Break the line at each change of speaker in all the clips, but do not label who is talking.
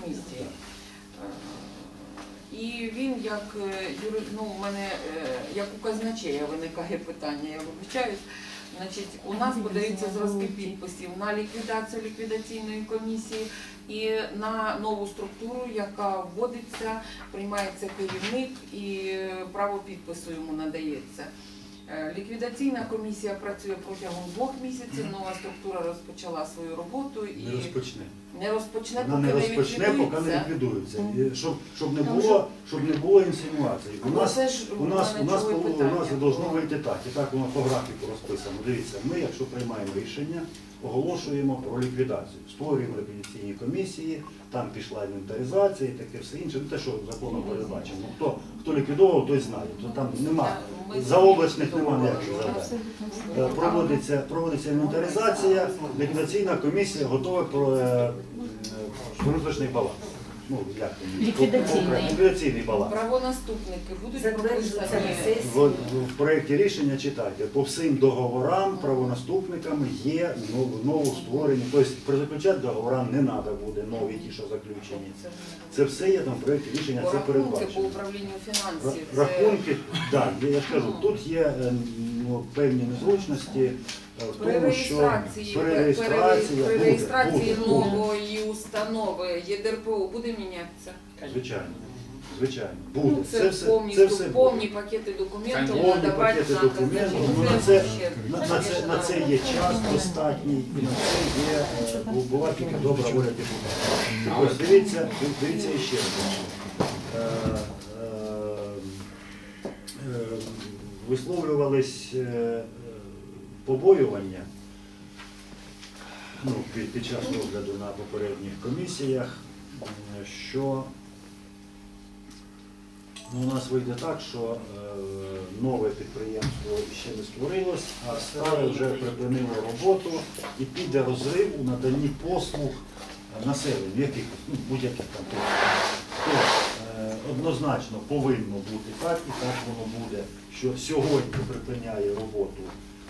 комісії. І він як, у мене як у казначея виникає питання, я вибачаюсь. Значить, у нас подаються зразки підписів на ліквідацію ліквідаційної комісії і на нову структуру, яка вводиться, приймається керівник і право підпису йому надається. Ліквідаційна комісія працює протягом 2 місяців, нова структура розпочала свою роботу і не розпочне,
поки не ліквідується. Щоб не було інсинуацій. У нас повинно вийти так, і так воно по графіку розписано. Дивіться, ми, якщо приймаємо рішення, оголошуємо про ліквідацію. Створюємо ліквідаційні комісії, там пішла інвентаризація і таке все інше. Те, що законом передбачено. Хто ліквідував, той знає. Там нема, заоблачних немає ніяких завдань. Проводиться інвентаризація, ліквідаційна комісія готова про внутрішній баланс. Ліквідаційний баланс.
Правонаступники будуть прописані.
В проєкті рішення читайте, по всім договорам правонаступниками є новостворені. Тобто призаключати договорам не треба буде, нові ті, що заключені. Це все є там в проєкті рішення, це передбачено.
Рахунки по управлінню фінансів.
Рахунки, так, я ж кажу, тут є певні незручності в тому, що при реєстрації
нової установи ЄДРПО буде мінятися?
Звичайно, буде.
Це повні пакети документів,
на це є час достатній, і на це була тільки добра воля депутатів. Ось дивіться іще раз. Висловлювались побоювання під час розгляду на попередніх комісіях, що у нас вийде так, що нове підприємство ще не створилось, а старе вже припинило роботу і піде розрив у наданні послуг населенню, будь-яких там послуг. Однозначно повинно бути так, і так воно буде, що сьогодні припиняє роботу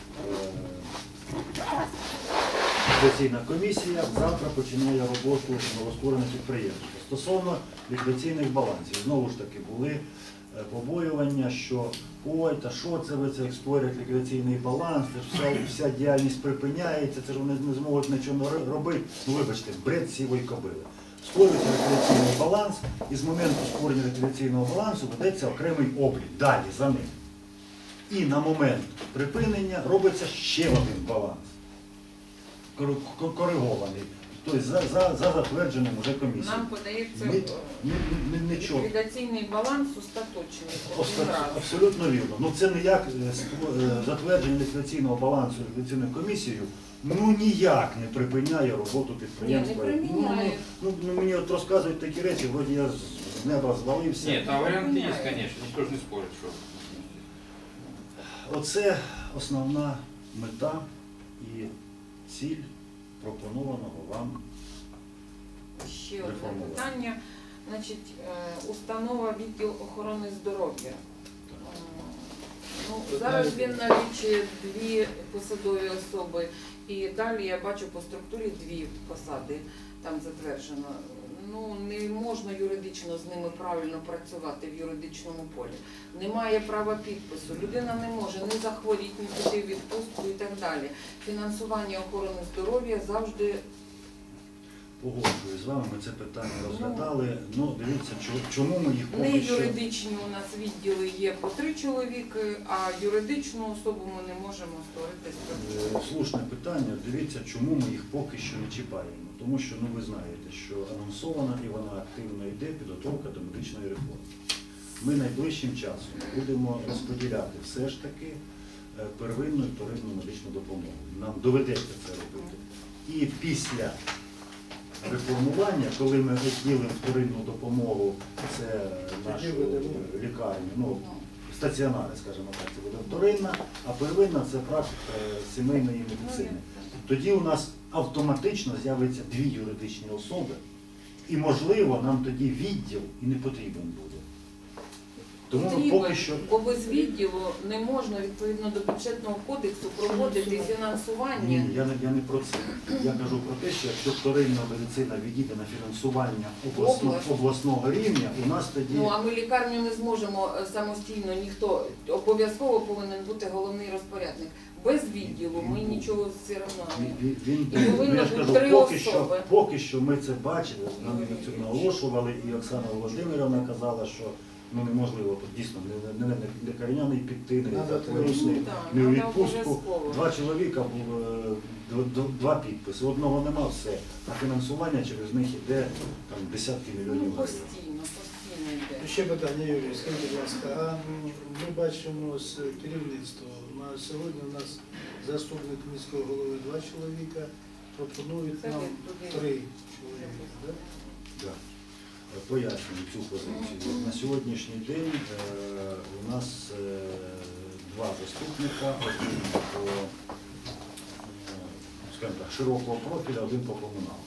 ліквідаційна комісія, завтра починає роботу новостворене підприємство. Стосовно ліквідаційних балансів, знову ж таки були побоювання, що ой, та що це ви це створять ліквідаційний баланс, це вся діяльність припиняється, це ж вони не зможуть нічого робити. Вибачте, бред сівої кобили. Створюється ліквідаційний баланс, і з моменту створення ліквідаційного балансу ведеться окремий облік, далі за ним. І на момент припинення робиться ще один баланс, коригований, тобто за затвердженим вже комісією.
Нам подається ліквідаційний баланс остаточний.
Абсолютно вірно. Це ніяк затвердження ліквідаційного балансу ліквідаційною комісією ніяк не припиняє роботу підприємства.
Не припиняє.
Мені от розказують такі речі, вроді я з неба звалився.
Ні, там варіанти є, звісно, ніхто ж не спорить, що.
Оце основна мета і ціль пропонованого вам
ще одне питання. Значить, установа відділ охорони здоров'я. Зараз він налічує 2 посадові особи і далі я бачу по структурі 2 посади там затверджено. Не можна юридично з ними правильно працювати в юридичному полі. Немає права підпису, людина не може ні захворіти, ні піти в відпустку і так далі. Фінансування охорони здоров'я завжди...
Погоджуюсь з вами, ми це питання розглядали. Дивіться, чому ми їх поки що...
Не юридичні у нас відділи є по 3 чоловіки, а юридичну особу ми не можемо створити.
Слушне питання. Дивіться, чому ми їх поки що не чіпаємо. Тому що, ви знаєте, що анонсована і вона активно йде підготовка до медичної реформи. Ми найближчим часом будемо розподіляти все ж таки первинну і вторинну медичну допомогу. Нам доведеться це робити. І після реформування, коли ми виділимо вторинну допомогу, це нашу лікарню, стаціонари, скажімо так, це буде вторинна, а первинна це практика сімейної медицини. Тоді у нас автоматично з'явиться 2 юридичні особи, і, можливо, нам тоді відділ і не потрібен буде. Тому ми
Потрібен,
поки що
бо без відділу не можна відповідно до бюджетного кодексу проводити фінансування.
ні, я не про це. Я кажу про те, що якщо вторинна медицина відійде на фінансування обласного рівня, у нас тоді
Ну а ми лікарню не зможемо самостійно, ніхто обов'язково повинен бути головний розпорядник. Без відділу ми нічого все одно не. І повинно
я ж
бути
кажу,
три
поки
особи.
що ми це бачили, нам це наголошували, і Оксана Володимирівна казала, що неможливо тут дійсно не лікарняний піти, не вірусний,
Ну, так,
не у
треба
відпустку.
обов'язково.
2 чоловіка, 2 підписи, одного нема, все. А фінансування через них йде там, десятки
Ну,
мільйонів гривень.
постійно йде.
Ще питання, Юрій, скажіть, будь ласка, а ми бачимо з керівництва, на сьогодні у нас заступник міського голови 2 чоловіка, пропонують
Це
нам
туди.
3 чоловіка. Да?
Да. Пояснюю цю позицію. На сьогоднішній день у нас 2 заступника, один по скажімо так, широкого профіля, один по комуналу.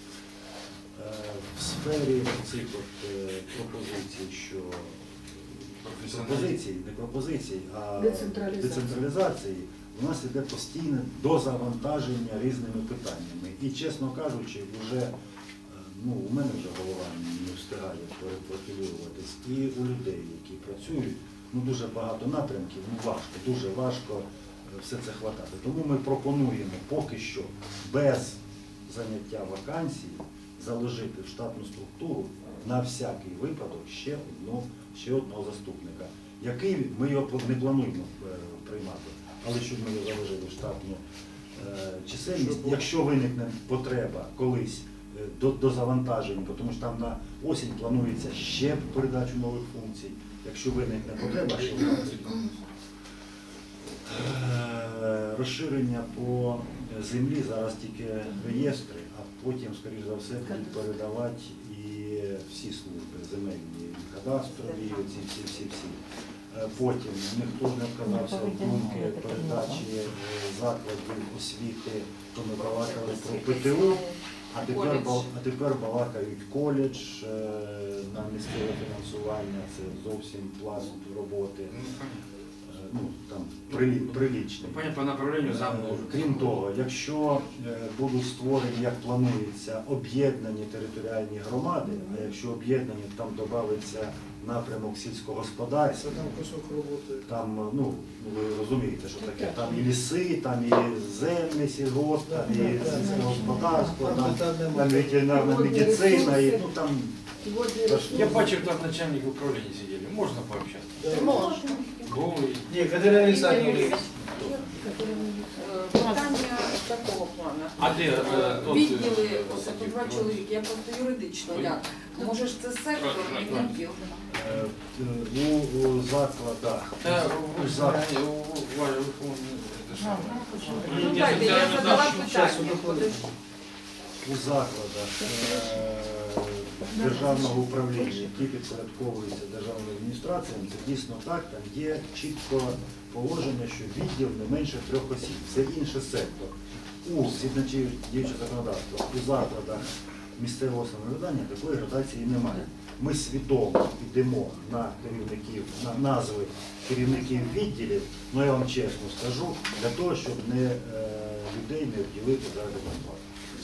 В сфері цих пропозицій, що не пропозицій, а децентралізації, у нас йде постійне дозавантаження різними питаннями. І, чесно кажучи, вже у мене вже голова не встигає перепрофілюватись. І у людей, які працюють, дуже багато напрямків, дуже важко все це хватати. Тому ми пропонуємо поки що без заняття вакансій заложити в штатну структуру на всякий випадок ще одного заступника, який ми його не плануємо приймати, але щоб ми його заложили в штатну чисельність, якщо виникне потреба колись до завантаження, тому що там на осінь планується ще передачу нових функцій, якщо виникне потреба, що розширення по землі, зараз тільки реєстри, а потім, скоріш за все, будуть передавати і всі служби земельні, і кадастрові, і всі. Потім ніхто не вказався в думки передачі закладів освіти, то ми балакали про ПТУ, а тепер балакають коледж на місцеве фінансування, це зовсім пласт роботи. Там прилічний.
Понятно, по направленню замовлю.
Крім того, якщо будуть створені, як планується, об'єднані територіальні громади, а якщо об'єднані, там додається напрямок сільського господарства,
Це там кусок роботи.
там, ви розумієте, що таке, там і ліси, там і землі, сільгосп, там і сільське господарство, там ветеринарна медицина, і там.
Я бачив, там начальник управління сиділи. Можна пообщатися?
Можна.
Голий.
Ні, Катерина Олександрівна.
Питання такого плану.
А де тот,
Відділи, ось по 2 чоловіки, я просто юридично як. Може ж це сектор, не відділ.
У закладах.
Ну дайте, я задала питання.
У закладах державного управління, які підпорядковуються державною адміністрацією, це дійсно так, там є чітко положення, що відділ не менше 3 осіб. Це інший сектор. Згідно діючого законодавства, у закладах місцевого самоврядування такої градації немає. Ми свідомо йдемо на керівників, на назви керівників відділів, я вам чесно скажу, для того, щоб людей не обділити заробітну плату.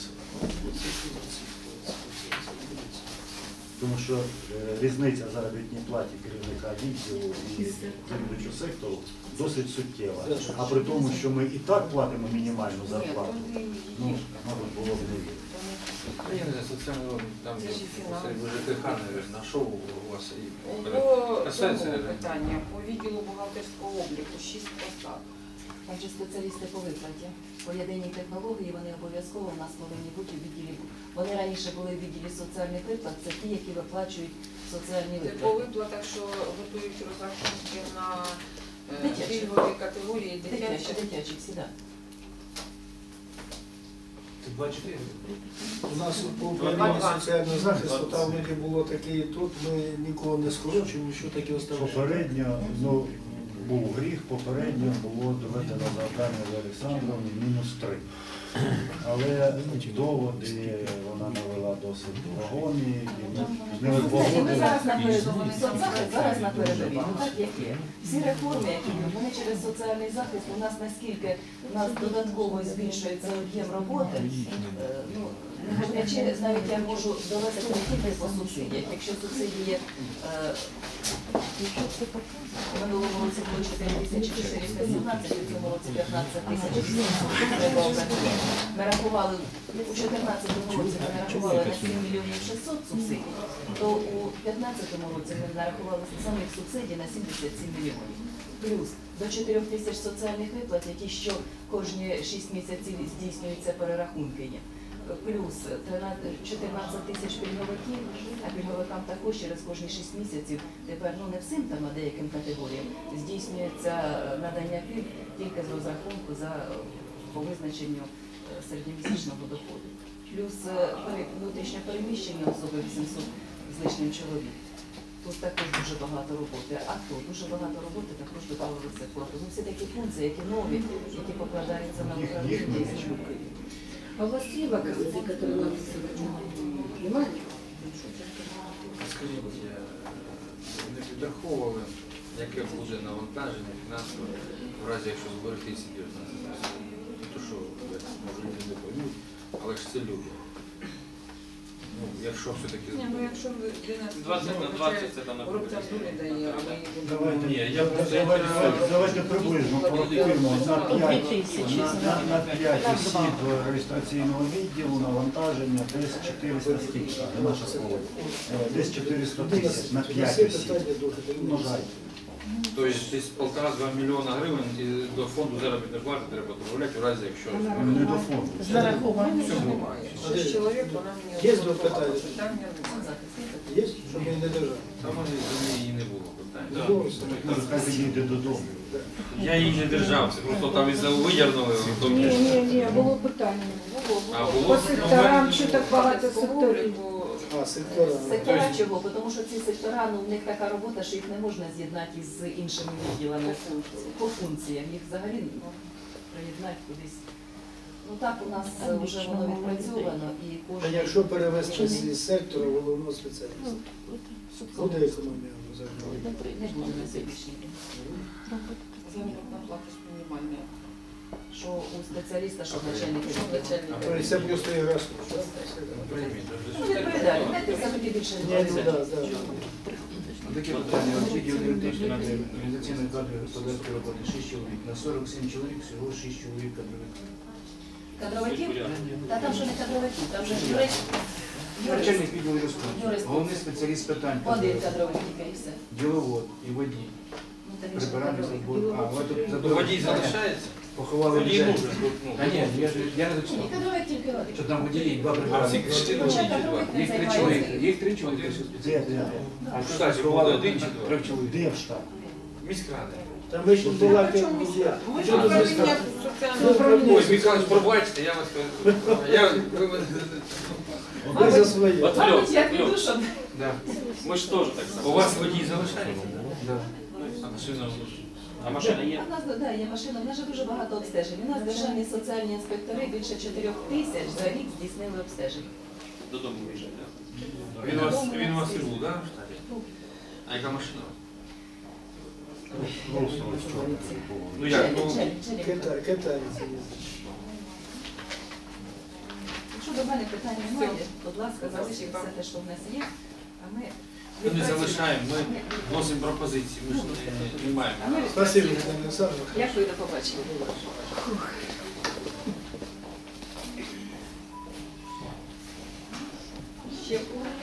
Тому що різниця в заробітній платі керівника відділу і керівничого сектору досить суттєва. А при тому, що ми і так платимо мінімальну зарплату, мабуть, було б не вірно.
Я не знаю, соціально там ЖКХ, наверное, нашел у вас и
По
касается,
цьому
наверное.
питання, по відділу бухгалтерського обліку, 6 посад.
Отже, спеціалісти по виплаті. По єдиній технології вони обов'язково в нас повинні бути в відділі. Вони раніше були в відділі соціальних виплат, це ті, які виплачують соціальні
Це по
виплати.
виплатах, що готують розрахунки на
Дитячі.
пільгові категорії
Дитячі,
дитячі.
дитячі, всі, так.
Це 24?
У нас по управлінню соціального захисту, там ніби було таке і тут, ми нікого не скорочуємо, нічого таке оставляємо.
Попередньо, був гріх, попередньо було доведено завдання за Олександровні -3. Але доводи вона навела досить вагомі, і ми не
Ми
погодили.
зараз на передовій,
Вони
соцзахист
там
зараз на
працюють.
передовій. Ну так як є. Всі реформи, які йдуть, вони через соціальний захист, у нас наскільки у нас додатково збільшується об'єм роботи, ну, не говорячи, навіть я можу довести не тільки по субсидіях. Якщо субсидії в минулому році було 4417, в цьому році 15700 треба обрати. Ми рахували, у 2014 році ми нарахували на 7 мільйонів 600 субсидій, то у 2015 році ми нарахували самих субсидій на 77 мільйонів. Плюс до 4 тисяч соціальних виплат, які що кожні 6 місяців здійснюються перерахунки є. Плюс 14 тисяч пільговиків, а пільговикам також через кожні 6 місяців, тепер ну не всім там, а деяким категоріям, здійснюється надання пільг тільки з розрахунку за по визначенню середньомісячного доходу. Плюс внутрішньо переміщені особи 800 з лишнім чоловік. Тут також дуже багато роботи. А то дуже багато роботи також додавалося плату. Ну, всі такі функції, які нові, які покладаються на управління і служби.
А у вас есть вакансии, которые надо понимаете?
Скажіть, не підраховували, яке буде навантаження фінансове в разі, якщо зберегти ці 19%? То що, може люди не поймуть, але ж це люди. Ну, якщо все-таки
Ні, ну якщо ви
20 на 20 це там не
Рубця дулі дає, а ми її
Давайте,
Ні, я
давайте приблизно порахуємо на 5 осіб реєстраційного відділу навантаження десь 400 тисяч, не наше слово, десь 400 тисяч на 5 осіб. Множайте.
Тобто десь 1,5-2 мільйона гривень і до фонду заробітної плати треба добавляти в разі, якщо...
Не до фонду.
Всього.
6 чоловік, вона мені
Є
розповідала,
питання?
питання.
Є, щоб ми не держали?
Там вони її не було питань.
Може, хай підійде додому.
Я її не держав, це просто там із-за видірнули.
Ні, було питання.
А
По
було?
секторам, що так багато секторів.
А, сектора.
Сектора чого? Тому що ці сектора, ну в них така робота, що їх не можна з'єднати з іншими відділами по функціям. Їх взагалі приєднати кудись. Ну так у нас вже воно відпрацьовано і
А
кожен...
якщо перевести з сектора головного спеціаліста, буде економія взагалі?
Не буде на сьогоднішній день.
Заробітна плата ж мінімальна.
Що у спеціаліста, що начальник
Що начальник?
Тобто це плюс той розход.
Ну, відповідально, не все-таки більше
Ні,
не
да,
буде.
да.
Таке питання, відділ юридичної на організаційної кадри господарської роботи 6 чоловік, на 47 чоловік всього 6 чоловік кадрових.
Кадровиків? Та там що не кадровиків, там же юрист.
Начальник відділу юрисконсульту,
Юрист.
головний спеціаліст з питань
Один
кадрових,
кадровик тільки і все.
діловод і водій,
Ну, та він же
прибирання
кадровик.
забору. А, ви тут
Водій
забору.
залишається?
Поховали
Водій
людей.
нужен.
А ні, я не
Ні,
зачитав.
кадровик тільки один.
Що там водії, два
А
прибирання.
всі кричать,
Ну,
чи
кадровик
два?
не
Їх 3
займається.
чоловіка, їх 3 чоловіка.
Де, де?
А в
Штаті
штаті
буде
сховали
один чи два?
3 чоловіка.
Де в штаб?
Міськради.
Там вийшли була
Ми ж
Чого тут
управління
Ну,
соціального
Ой, Михайлович, пробачте, я вас...
Ви за своє.
Мабуть, як іду, щоб...
Да.
Ми ж теж так само.
У вас водій залишається?
Да.
А машина...
А машина є?
У нас да, є машина, в нас же дуже багато обстежень. У нас державні соціальні інспектори більше 4 тисяч за рік здійснили обстежень.
Додому виїжджати, так?
Він у вас і був, так, в штаті? А яка машина?
Просто ось чорний.
Ну як, ну...
Китайці.
Якщо до мене питань немає, будь ласка, залиште все те, що в нас є, а ми...
Ми не залишаємо, ми вносимо пропозиції, ми ж не маємо.
А ми
Спасибо,
відпрацюємо.
Наталя Олександровна.
Дякую, до побачення. Ще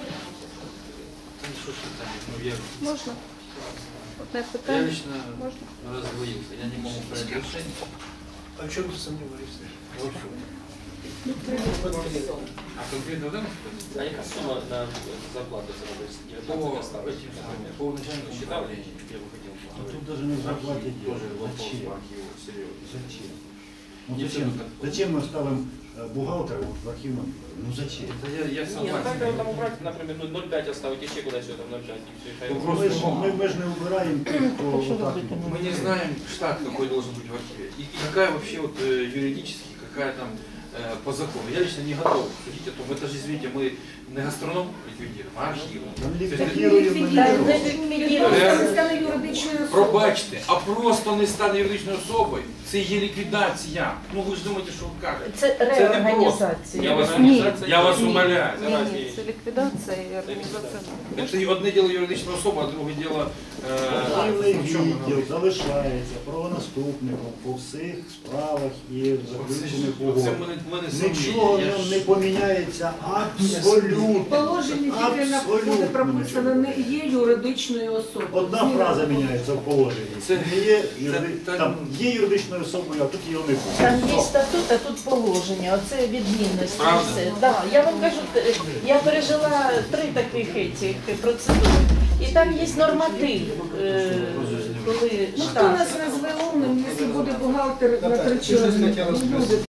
Та що ж питання? Ну, я
Можна? Одне
я
питання?
лично
Можна?
раздвоился, я не могу принять решение.
А в чому ти сумніваєшся?
Вообще.
Конкретно.
А конкретно в данном
А яка сума на зарплату це робить?
по начальнику считал, я бы хотел
А
поговорить.
тут даже не в зарплате дело.
Тоже вопрос
Зачем?
в архиву, серьезно.
Зачем? Ну,
Не
зачем?
все так.
Зачем мы ставим бухгалтера вот в архивном? Ну зачем?
Это я
Ні, ну
согласен.
так його там убрати, наприклад, ну 0,5 оставити ще кудись там 0,5 і все, і хай.
Ну,
Мы ж не убираем тех, кто вот так.
Мы не знаем штат, какой должен быть в архиве. И какая вообще вот юридически, какая там по закону. Я лично не готов судить о том. Это же, извините, мы Не гастроном ліквідуємо, а архів.
Ліквідуємо
Підприємство не стане юридичною особою.
Пробачте, а просто не стане юридичною особою, це є ліквідація. Ну ви ж думаєте, що ви кажете.
Це реорганізація.
Я вас умоляю.
Це ліквідація і організація.
Це одне діло юридична особа, а друге діло...
Архівний відділ залишається правонаступником по всіх справах і заключених
Це
угод.
в мене
Нічого в ньому не поміняється абсолютно.
Положення тільки буде прописано, не є юридичною особою.
Одна фраза міняється в положенні.
Це-
Не є,
це-
там є юридичною особою, а тут його не буде.
Там є статут, а тут положення. Оце відмінності.
Правда?
Все. Да, я вам кажу, я пережила 3 таких процедури. І там є норматив, коли
Ну, хто
штат.
нас назве умним, якщо буде бухгалтер на 3 чоловіка?